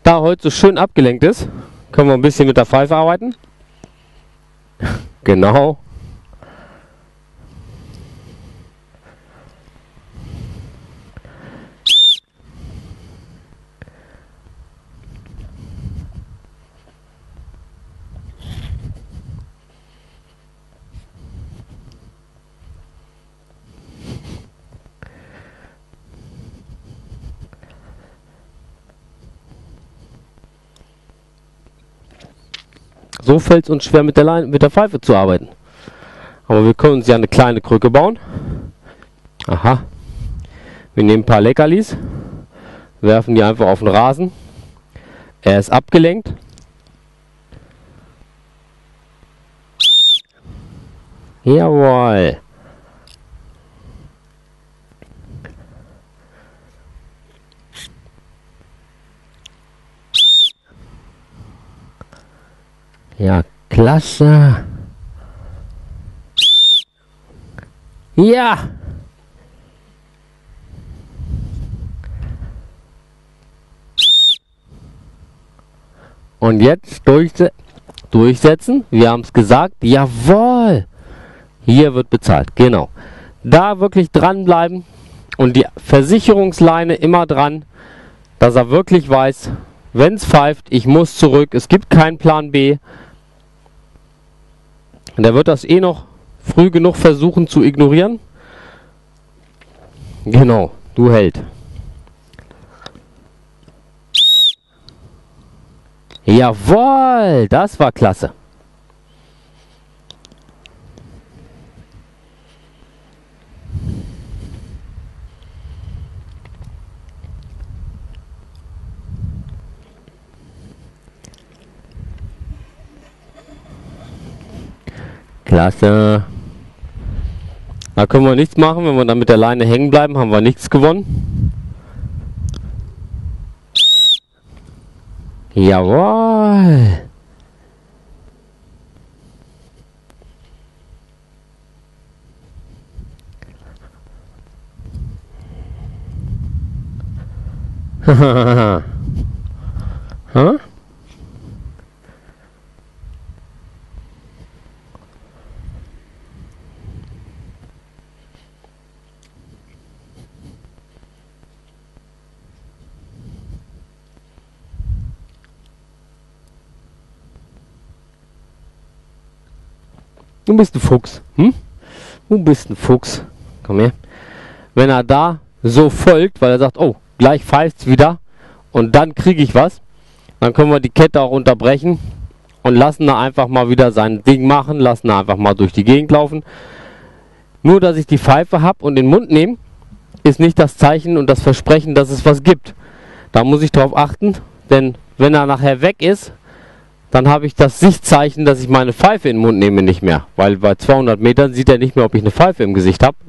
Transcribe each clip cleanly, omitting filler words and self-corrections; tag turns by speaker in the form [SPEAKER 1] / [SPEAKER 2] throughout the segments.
[SPEAKER 1] Da heute so schön abgelenkt ist, können wir ein bisschen mit der Pfeife arbeiten. Genau. So fällt es uns schwer mit der Pfeife zu arbeiten. Aber wir können uns ja eine kleine Krücke bauen. Aha. Wir nehmen ein paar Leckerlis, werfen die einfach auf den Rasen. Er ist abgelenkt. Jawohl. Ja, klasse. Ja. Und jetzt durchsetzen. Wir haben es gesagt. Jawohl. Hier wird bezahlt. Genau. Da wirklich dranbleiben und die Versicherungsleine immer dran, dass er wirklich weiß, wenn es pfeift, ich muss zurück. Es gibt keinen Plan B. Und der wird das eh noch früh genug versuchen zu ignorieren. Genau, du Held. Jawohl, das war klasse. Klasse. Da können wir nichts machen, wenn wir dann mit der Leine hängen bleiben, haben wir nichts gewonnen. Jawohl. Hahaha. Huh? Du bist ein Fuchs. Hm? Du bist ein Fuchs. Komm her. Wenn er da so folgt, weil er sagt, oh, gleich pfeift's wieder und dann kriege ich was, dann können wir die Kette auch unterbrechen und lassen da einfach mal wieder sein Ding machen, lassen da einfach mal durch die Gegend laufen. Nur, dass ich die Pfeife habe und den Mund nehme, ist nicht das Zeichen und das Versprechen, dass es was gibt. Da muss ich drauf achten, denn wenn er nachher weg ist, dann habe ich das Sichtzeichen, dass ich meine Pfeife in den Mund nehme, nicht mehr. Weil bei 200 Metern sieht er nicht mehr, ob ich eine Pfeife im Gesicht habe.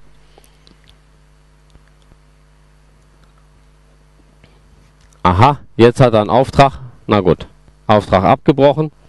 [SPEAKER 1] Aha, jetzt hat er einen Auftrag. Na gut, Auftrag abgebrochen.